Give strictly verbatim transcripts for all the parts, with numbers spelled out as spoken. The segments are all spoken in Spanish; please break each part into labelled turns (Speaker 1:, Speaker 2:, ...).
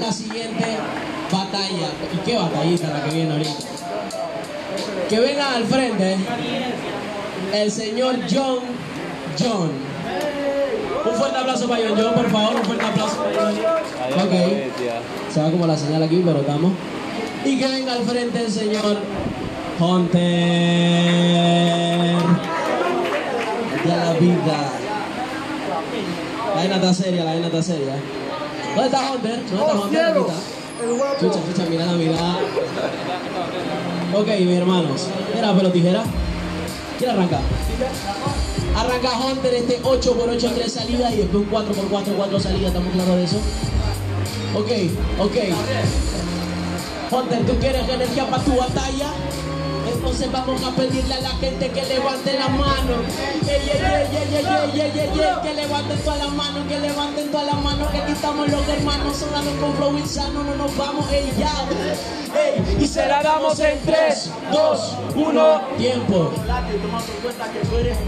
Speaker 1: la siguiente batalla. ¿Y qué batallita la que viene ahorita? Que venga al frente el señor John John. Un fuerte aplauso para John John, por favor, un fuerte aplauso para John. Ok, se va como la señal aquí, pero estamos. Y que venga al frente el señor Hunter de la vida. La vaina está seria, la vaina está seria. ¿Dónde está Hunter? ¿Dónde está Hunter? Aquí está. Chucha, chucha, mira la mirada. Ok, mis hermanos. Mira, pelo tijera. ¿Quién arranca? Arranca Hunter este ocho por ocho en tres salidas y después un cuatro por cuatro, cuatro salidas. ¿Estamos claros de eso? Ok, ok. Hunter, ¿tú quieres energía para tu batalla? Entonces vamos a pedirle a la gente que levante la mano. Ey, ey, ey, ey, ey, ey, ey, ey, ey, que levanten todas las manos, que levanten todas las manos, que aquí estamos los hermanos sonando con flow insano, no nos vamos, ey, ya. Ey, y se la damos en tres, dos, uno, tiempo.
Speaker 2: Toma por cuenta que tú eres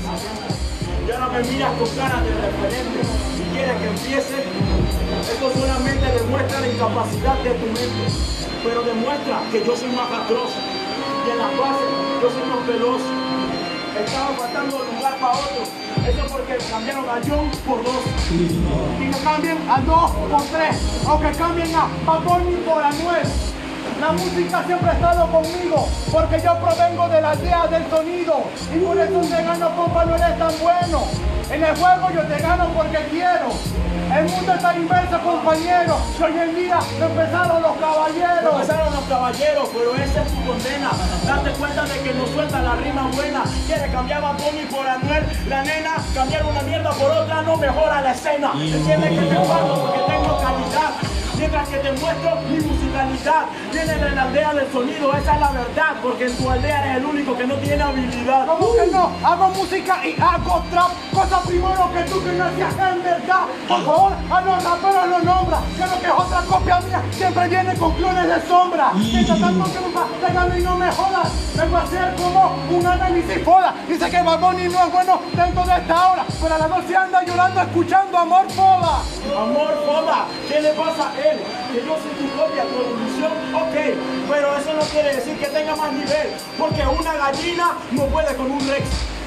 Speaker 2: y ahora me miras con cara de referente y quieres que empiece. Esto solamente demuestra la incapacidad de tu mente, pero demuestra que yo soy más atroz. Y en las bases yo soy más veloz. Estaba faltando lugar para otro. Eso porque cambiaron a John por dos. Y que cambien a dos por tres. O que cambien a Bad Bunny por Anuel. La música siempre ha estado conmigo, porque yo provengo de la aldea del sonido. Y por eso te gano, compa, no eres tan bueno. En el juego yo te gano porque quiero. El mundo está inverso, compañero. Que hoy en día no empezaron los caballeros. Empezaron los caballeros, pero esa es tu condena. Date cuenta de que no suelta la rima buena. Quiere cambiar a Bonnie por Anuel. La nena, cambiar una mierda por otra no mejora la escena. Entiende que te pago porque tengo calidad. Mientras que te muestro mi musicalidad. Viene de la aldea del sonido, esa es la verdad. Porque en tu aldea eres el único que no tiene habilidad. ¿Cómo que no? Hago música y hago trap. Cosa primero que tú que no hacías en verdad. Por favor, a los raperos lo nombra. Que lo que es otra copia mía siempre viene con clones de sombra. Mientras tanto que me pegando y no me jodas. Vengo a hacer como un análisis foda. Dice que Bad Bunny no es bueno dentro de esta hora. Pero a las dos se anda llorando escuchando Amor Foda. Amor Foda, ¿qué le pasa a él? Que yo soy tu copia, tu evolución, ok, pero eso no quiere decir que tenga más nivel, porque una gallina no puede con un rex.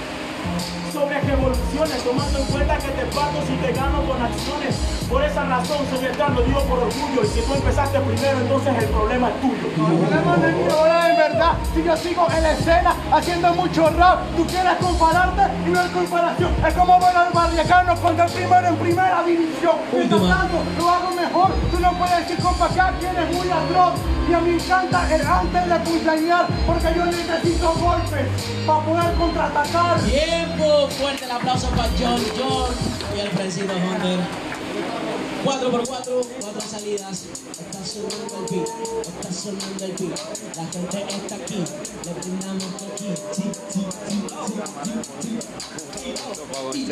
Speaker 2: Sobre que evoluciones, tomando en cuenta que te parto si te gano con acciones. Por esa razón soy el lo digo por orgullo. Y si tú empezaste primero, entonces el problema es tuyo. No, el problema no es mío, ahora en verdad. Si yo sigo en la escena haciendo mucho rap, tú quieres compararte y no hay comparación. Es como ver al Barriacano cuando el primero en primera división. Mientras tanto, lo hago mejor. Tú no puedes decir, compa, que aquí eres muy atroz. Y a mí me encanta el antes de puñalear, porque yo necesito golpes para poder contraatacar.
Speaker 1: Tiempo. Fuerte el aplauso para John John y el Frencito Hunter. cuatro por cuatro, cuatro salidas. Está sonando el beat, está sonando el beat. La gente está aquí, le brindamos aquí. Sí, sí, sí, sí, sí,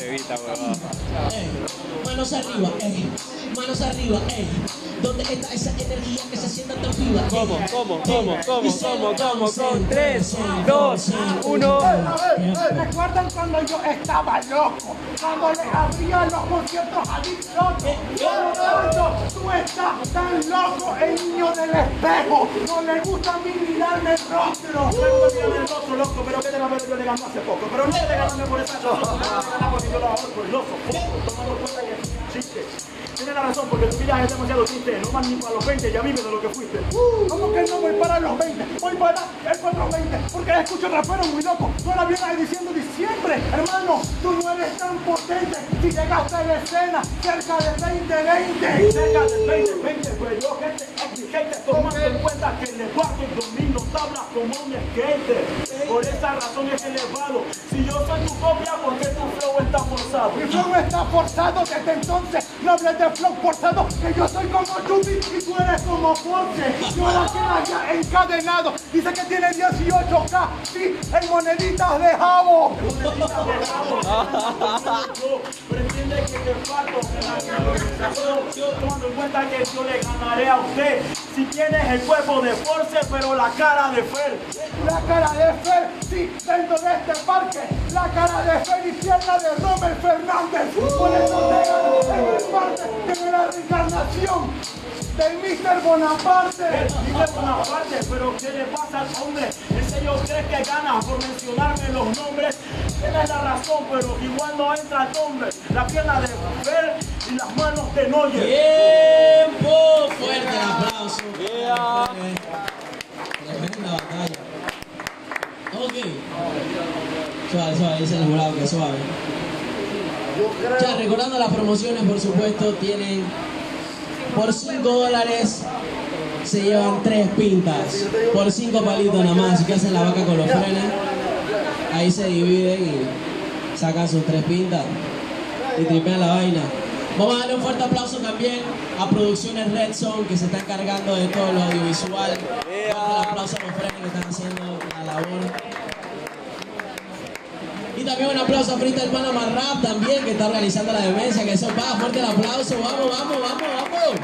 Speaker 1: sí. Ey, manos arriba, ey, manos arriba, ey. ¿Dónde está esa energía que se sienta tan viva?
Speaker 3: ¿Cómo, cómo, cómo, cómo, cómo, cómo? Con tres, dos, uno.
Speaker 2: ¿Recuerdan cuando yo estaba loco? Cuando le abría los conciertos a Dick Loco. Por lo tanto, tú estás tan loco, el niño del espejo. No le gusta a mí mirarme el rostro. No me gusta mirarme el rostro, loco, pero que te la veo yo le ganó hace poco. Pero no te ganarme por esa razón. Porque yo lo hago por el oso. Tomando cuenta que es un chiste. Tienes la razón, porque tu vida es demasiado triste. No vas ni para los veinte, ya vives de lo que fuiste. Uh, ¿Cómo que no voy para los veinte? Voy para el cuatrocientos veinte. Porque escucho raperos muy locos. No la vienes diciendo diciembre. Hermano, tú no eres tan potente. Si llegaste a la escena cerca del veinte veinte. Cerca del veinte veinte, pues yo gente exigente. Tomando en cuenta que le bajo y domino tablas como un skater. Por esa razón es elevado. Si yo soy tu copia, ¿por qué tu flow está forzado? Mi flow está forzado desde entonces. No hables de flow forzado, que yo soy como Chupi y tú eres como Ponce. Yo la queda ya encadenado. Dice que tiene dieciocho K, sí, en moneditas de jabo. Moneditas de jabo. Pero entiende que te falto en la organización. Yo tomando en cuenta que yo le ganaré usted. Si tienes el cuerpo de Force, pero la cara de Fer. La cara de Fer ver, sí, dentro de este parque, la cara de Feliciana de Rommel Fernández. Por eso te gano en el parte que en la reencarnación del mister Bonaparte. El mister Bonaparte, pero ¿qué le pasa al hombre? ¿En serio crees que gana por mencionarme los nombres? Tienes la razón, pero igual no entra el hombre. La pierna de Fer y las manos de Noyer.
Speaker 1: ¡Tiempo! Fuerte el aplauso.
Speaker 3: Yeah.
Speaker 1: Tremenda batalla. Ok. Suave, suave, dice el jurado que suave. Ya, recordando las promociones, por supuesto, tienen por cinco dólares se llevan tres pintas. Por cinco palitos nada más. Así que hacen la vaca con los frenes. Ahí se dividen y sacan sus tres pintas y tripean la vaina. Vamos a darle un fuerte aplauso también a Producciones Red Zone, que se está encargando de todo lo audiovisual. Fuerte el aplauso a los frenes que están haciendo la labor. Y también un aplauso a Freestyle Panama Rap también, que está organizando la demencia, que eso va, fuerte el aplauso, vamos, vamos, vamos, vamos.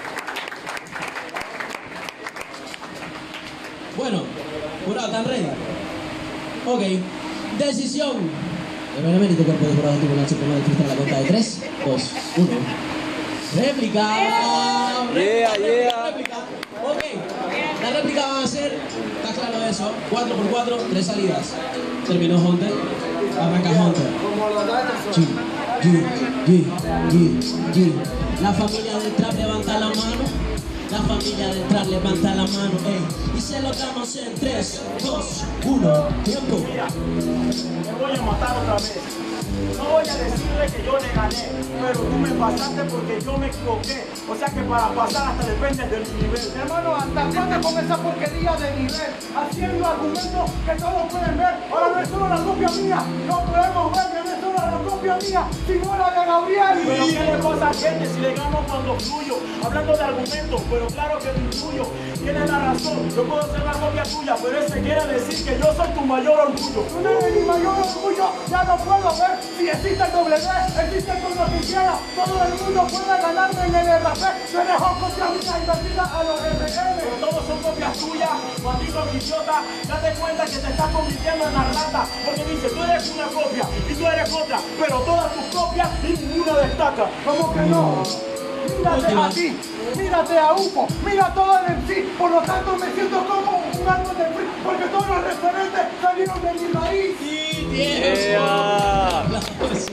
Speaker 1: Bueno, jurado, ¿están ready? Ok, decisión. Primeramente tu cuerpo de jurado tuvo una suprema de freestyle a la cuenta de tres, dos, uno. Réplica.
Speaker 3: Yeah, yeah.
Speaker 1: Réplica. Ok, la réplica va a ser, está claro de eso, cuatro por cuatro, tres salidas. Terminó Hunter, arranca Hunter. G, G, G, G, G. La familia del trap levanta la mano. La familia del trap levanta la mano, ey. Y se lo damos en tres, dos, uno, tiempo.
Speaker 2: Mira, me voy a matar otra vez. No voy a decirle que yo le gané, pero tú me pasaste porque yo me equivoqué. O sea que para pasar hasta dependes del nivel. Hermano, ¿hasta cuándo con esa porquería de nivel? Haciendo argumentos que todos pueden ver. Ahora no es solo la copia mía, no podemos ver que no es solo la copia mía, sino la de Gabriel. Pero ¿qué le pasa a gente si le gano cuando fluyo? Hablando de argumentos, pero claro que no influyo. Tienes la razón, yo puedo ser la copia tuya, pero ese quiere decir que yo soy tu mayor orgullo. Tú no eres mi mayor orgullo, ya no puedo ver si existe el doble D, existe el como que quiera. Todo el mundo puede ganarme en el R P. Yo dejo copias mías invertidas a los R M. Pero todos son copias tuyas, maldito idiota. Date cuenta que te estás convirtiendo en la rata. Porque dice, tú eres una copia y tú eres otra, pero todas tus copias y ninguna destaca. ¿Cómo que no? Mírate a ti, mírate a Hugo, mira todo el M C, por lo tanto me siento como un árbol de free, porque todos los referentes salieron de mi raíz.
Speaker 1: Sí, tiempo.
Speaker 3: Yeah.
Speaker 1: Aplauso para John,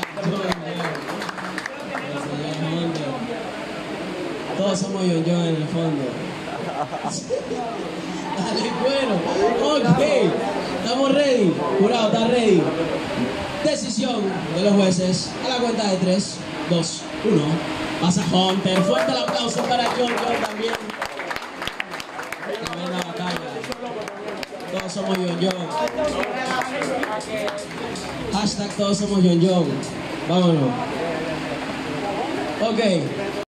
Speaker 1: el señor Hunter. Todos somos John John en el fondo. Dale, bueno. Ok, estamos ready. Jurado, ¿está ready? Decisión de los jueces a la cuenta de tres, dos, uno. Pasa Hunter. Fuerte el aplauso para John John también. Tremenda batalla. Todos somos John John. Hashtag todos somos John John. Vámonos. Ok.